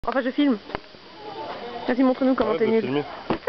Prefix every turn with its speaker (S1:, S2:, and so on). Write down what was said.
S1: Enfin, je filme. Vas-y, montre-nous comment t'es nul.
S2: Filmer.